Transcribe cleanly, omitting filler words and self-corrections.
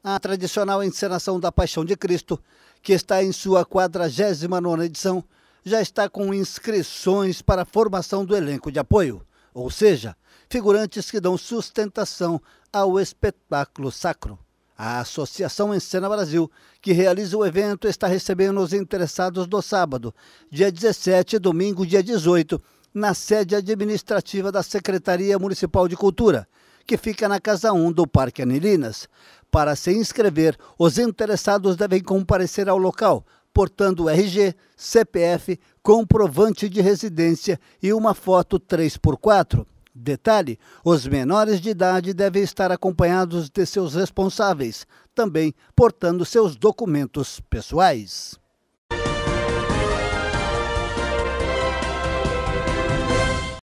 A tradicional encenação da Paixão de Cristo, que está em sua 49ª edição, já está com inscrições para a formação do elenco de apoio, ou seja, figurantes que dão sustentação ao espetáculo sacro. A Associação Encena Brasil, que realiza o evento, está recebendo os interessados no sábado, dia 17 e domingo, dia 18, na sede administrativa da Secretaria Municipal de Cultura, que fica na Casa 1 do Parque Anilinas. Para se inscrever, os interessados devem comparecer ao local, portando RG, CPF, comprovante de residência e uma foto 3x4. Detalhe: os menores de idade devem estar acompanhados de seus responsáveis, também portando seus documentos pessoais.